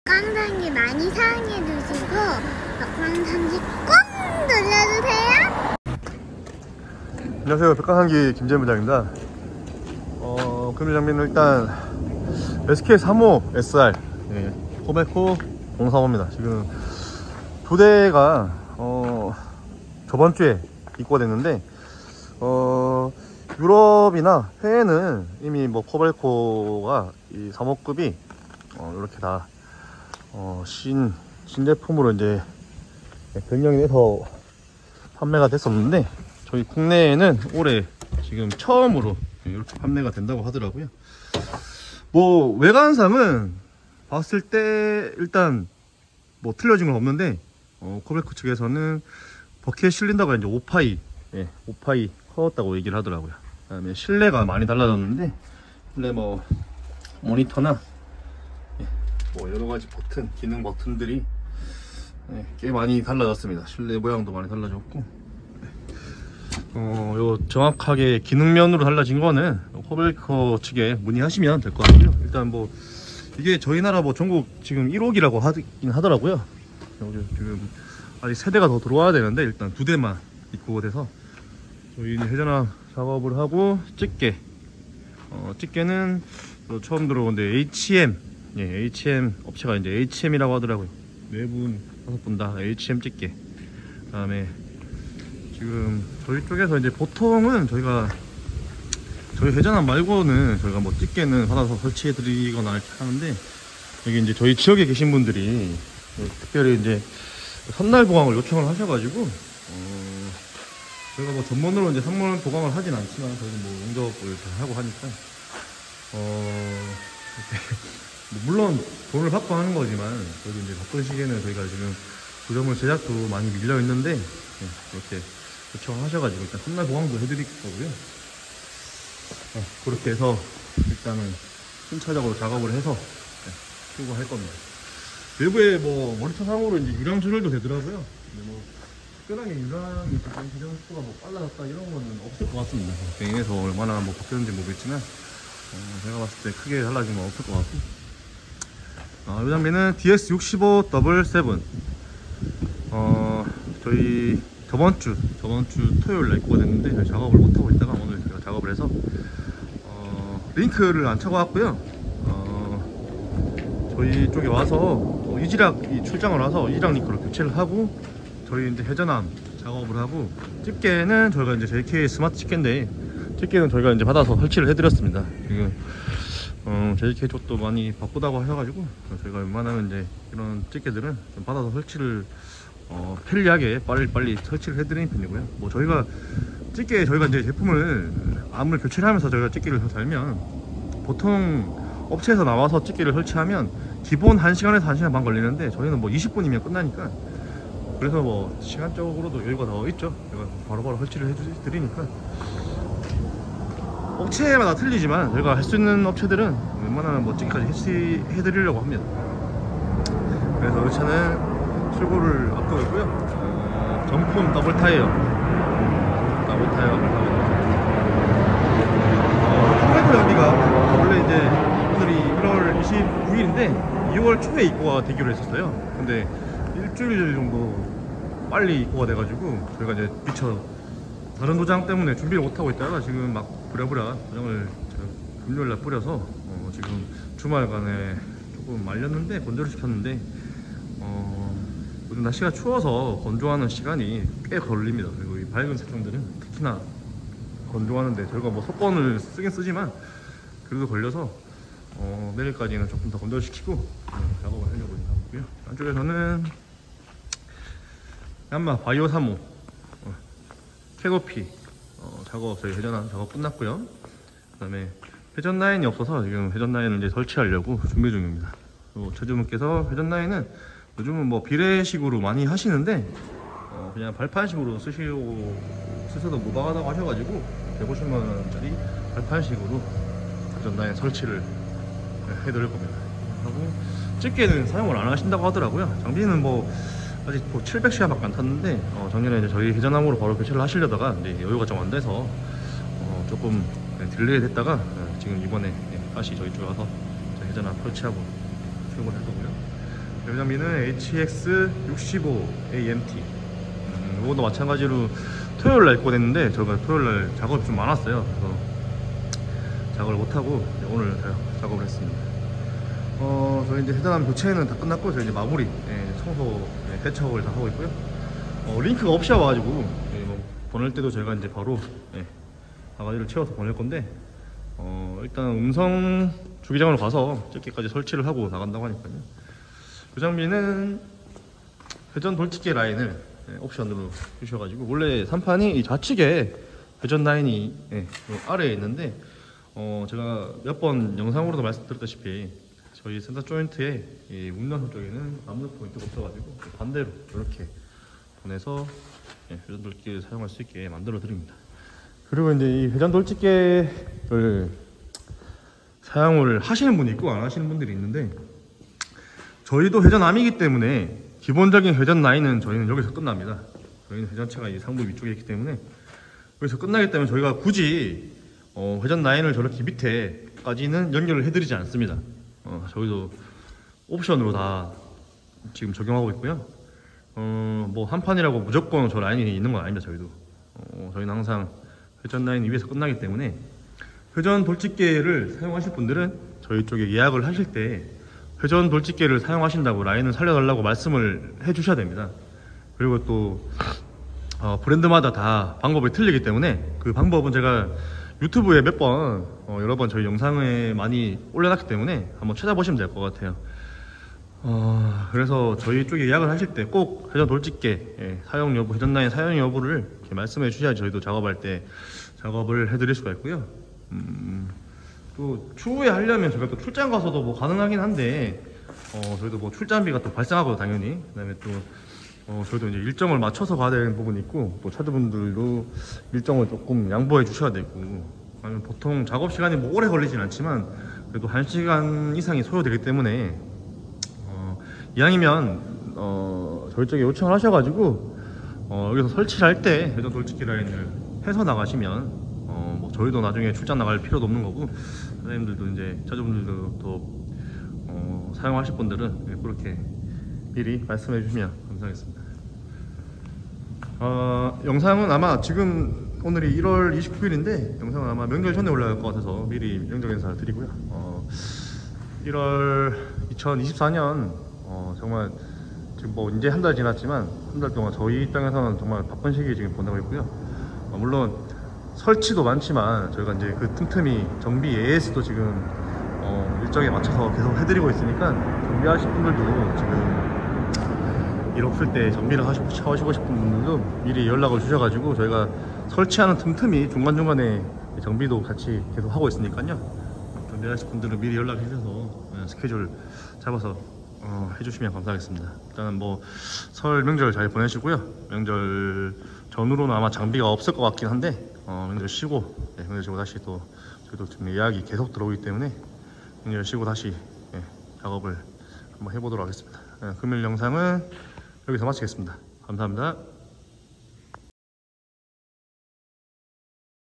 백광산기 많이 사랑해주시고 백광산기 꼭 눌러주세요. 안녕하세요, 백광산기 김재무장입니다. 금일 장비는 일단 SK35 SR 코베코 035입니다. 지금 두 대가 저번 주에 입고가 됐는데 유럽이나 해외는 이미 뭐 코벨코가 이 3호급이 이렇게 다 신제품으로 이제 변경이 돼서 판매가 됐었는데, 저희 국내에는 올해 지금 처음으로 이렇게 판매가 된다고 하더라고요. 뭐 외관상은 봤을 때 일단 뭐 틀려진 건 없는데 코벨코 측에서는 버킷 실린더가 이제 오파이 커졌다고 얘기를 하더라고요. 그다음에 실내가 많이 달라졌는데, 실내 뭐 모니터나 뭐 여러 가지 버튼, 기능 버튼들이 꽤 많이 달라졌습니다. 실내 모양도 많이 달라졌고, 요 정확하게 기능면으로 달라진 거는 코벨코 측에 문의하시면 될 것 같고요. 일단 뭐 이게 저희 나라 뭐 전국 지금 1호기라고 하긴 하더라고요. 지금 아직 세대가 더 들어와야 되는데 일단 두 대만 입고가 돼서 저희는 회전압 작업을 하고 집게는 처음 들어오는데 HM 업체가 이제 HM이라고 하더라고요. 네 분, 5분 다 HM 집게. 그 다음에 지금 저희 쪽에서 이제 보통은 저희 회전압 말고는 저희가 뭐 집게는 받아서 설치해 드리거나 이렇게 하는데, 여기 이제 저희 지역에 계신 분들이 특별히 이제 선날 보강을 요청을 하셔가지고 저희가 뭐 전문으로 이제 선물 보강을 하진 않지만 저희는 뭐 용접을 하고 하니까 뭐 물론 돈을 받고 하는 거지만 저희도 이제 바쁜 시기에는 저희가 지금 구조물 제작도 많이 밀려 있는데 이렇게 요청을 하셔가지고 일단 선날 보강도 해드릴 거고요. 그렇게 해서 일단은 순차적으로 작업을 해서 출고할 겁니다. 외부에 뭐 모니터상으로 이제 유량 조절도 되더라고요. 근데 뭐 특별하게 유량이 조금 조정 속도가 뭐 빨라졌다 이런 거는 없을 것 같습니다. 개인에서 얼마나 뭐 바뀌었는지 모르겠지만 제가 봤을 때 크게 달라진 건 없을 것 같고, 이 장비는 DS6577. 저희 저번 주 토요일에 입고가 됐는데 저희 작업을 못하고 있다가 오늘 제가 작업을 해서 링크를 안 차고 왔고요. 저희 쪽에 와서 이지락 출장을 와서 이지락 링크를 교체를 하고, 저희 이제 회전암 작업을 하고, 집게는 저희가 이제 JK 스마트 집게인데 집게는 저희가 이제 받아서 설치를 해드렸습니다. 지금 JK 쪽도 많이 바쁘다고 하셔가지고 저희가 웬만하면 이제 이런 집게들은 좀 받아서 설치를 편리하게 빨리 설치를 해드리는 편이고요. 뭐 저희가 이제 제품을 암을 교체를 하면서 저희가 집게를 달면 보통 업체에서 나와서 집게를 설치하면 기본 1시간에서 1시간 반 걸리는데 저희는 뭐 20분이면 끝나니까, 그래서 뭐 시간적으로도 여유가 더 있죠. 저희가 바로바로 설치를 해드리니까. 업체마다 틀리지만 저희가 할 수 있는 업체들은 웬만하면 뭐 집게까지 해드리려고 합니다. 그래서 이 차는 출고를 앞두고 있고요. 정품 더블 타이어 코벨코 장비가 원래 이제 오늘이 1월 29일인데 2월 초에 입고가 되기로 했었어요. 근데 일주일 정도 빨리 입고가 돼가지고 저희가 이제 미처 다른 도장 때문에 준비를 못하고 있다가 지금 막 부랴부랴 도장을 금요일날 뿌려서 지금 주말간에 조금 말렸는데 건조를 시켰는데 요즘 날씨가 추워서 건조하는 시간이 꽤 걸립니다. 그리고 이 밝은 색상들은 특히나 건조하는데 저희가 뭐 속건을 쓰긴 쓰지만 그래도 걸려서 내일까지는 조금 더 건조시키고 작업을 하려고 하고요. 안쪽에서는 얀마 바이오 3호 캐고피 작업, 저희 회전한 작업 끝났고요. 그 다음에 회전 라인이 없어서 지금 회전 라인을 이제 설치하려고 준비 중입니다. 최주분께서 회전 라인은 요즘은 뭐 비례식으로 많이 하시는데 그냥 발판식으로 쓰셔도 무방하다고 하셔가지고 150만원짜리 발판식으로 회전 라인 설치를 해드릴 겁니다. 하고 집게는 사용을 안 하신다고 하더라고요. 장비는 뭐 아직 700시간밖에 안 탔는데 작년에 이제 저희 회전함으로 바로 교체를 하시려다가 이제 여유가 좀 안 돼서 조금 딜레이 됐다가 지금 이번에 다시 저희 쪽에 와서 회전함 설치하고 출고를 할 거고요. 배전비는 HX65AMT. 이것도 마찬가지로 토요일날 입고됐는데 저희가 토요일날 작업이 좀 많았어요. 그래서 작업을 못하고 오늘 작업을 했습니다. 저희 이제 해전함 교체는 다 끝났고 저희 이제 마무리 청소 세척을 다 하고 있고요. 링크가 없이 와가지고 뭐 보낼 때도 저희가 이제 바로 바가지를 채워서 보낼 건데 일단 음성 주기장으로 가서 집게까지 설치를 하고 나간다고 하니까요. 그 장비는 회전 돌집게 라인을 옵션으로 주셔가지고 원래 3판이 이 좌측에 회전 라인이 아래에 있는데 제가 몇 번 영상으로도 말씀드렸다시피 저희 센터 조인트에 이 운전석 쪽에는 아무 포인트가 없어가지고 반대로 이렇게 보내서 회전 돌집게를 사용할 수 있게 만들어 드립니다. 그리고 이제 이 회전 돌집게를 사용을 하시는 분이 있고 안 하시는 분들이 있는데 저희도 회전암이기 때문에 기본적인 회전 라인은 저희는 여기서 끝납니다. 저희는 회전체가 이 상부 위쪽에 있기 때문에 여기서 끝나기 때문에 저희가 굳이 회전 라인을 저렇게 밑에까지는 연결을 해드리지 않습니다. 저희도 옵션으로 다 지금 적용하고 있고요. 뭐 한 판이라고 무조건 저 라인이 있는 건 아닙니다. 저희도 저희는 항상 회전 라인 위에서 끝나기 때문에 회전 돌집게를 사용하실 분들은 저희 쪽에 예약을 하실 때 회전 돌집게를 사용하신다고 라인을 살려달라고 말씀을 해 주셔야 됩니다. 그리고 또 브랜드마다 다 방법이 틀리기 때문에 그 방법은 제가 유튜브에 몇 번 여러 번 저희 영상에 많이 올려놨기 때문에 한번 찾아보시면 될 것 같아요. 그래서 저희 쪽에 예약을 하실 때 꼭 회전 돌집게 사용 여부, 회전 라인 사용 여부를 이렇게 말씀해 주셔야 저희도 작업할 때 작업을 해드릴 수가 있고요. 또 추후에 하려면 저희가 또 출장 가서도 뭐 가능하긴 한데 저희도 뭐 출장비가 또 발생하고 당연히 그다음에 또 저희도 이제 일정을 맞춰서 가야 되는 부분이 있고 또 차주분들도 일정을 조금 양보해 주셔야 되고 아니면 보통 작업 시간이 뭐 오래 걸리진 않지만 그래도 1시간 이상이 소요되기 때문에 이왕이면 저희 쪽에 요청을 하셔가지고 여기서 설치를 할 때 회전 돌집게 라인을 해서 나가시면 뭐 저희도 나중에 출장 나갈 필요도 없는 거고 사장님들도 이제 차주분들도 또 사용하실 분들은 그렇게 미리 말씀해 주시면 감사하겠습니다. 영상은 아마 지금 오늘이 1월 29일인데 영상은 아마 명절 전에 올라갈 것 같아서 미리 명절 인사를 드리고요. 1월 2024년 정말 지금 뭐 이제 한 달 지났지만 한 달 동안 저희 입장에서는 정말 바쁜 시기 지금 보내고 있고요. 물론 설치도 많지만 저희가 이제 그 틈틈이 정비 AS도 지금 일정에 맞춰서 계속 해드리고 있으니까 정비하실 분들도 지금 일 없을 때 정비를 하시고 싶은 분들도 미리 연락을 주셔가지고 저희가 설치하는 틈틈이 중간중간에 정비도 같이 계속 하고 있으니까요. 정비하실 분들은 미리 연락해 주셔서 스케줄 잡아서 해주시면 감사하겠습니다. 일단은 뭐 설 명절 잘 보내시고요. 명절 전후로는 아마 장비가 없을 것 같긴 한데 명절 쉬고 명절 쉬고 다시 또 저희도 지금 예약이 계속 들어오기 때문에 명절 쉬고 다시 작업을 한번 해보도록 하겠습니다. 금일 영상은 여기서 마치겠습니다. 감사합니다.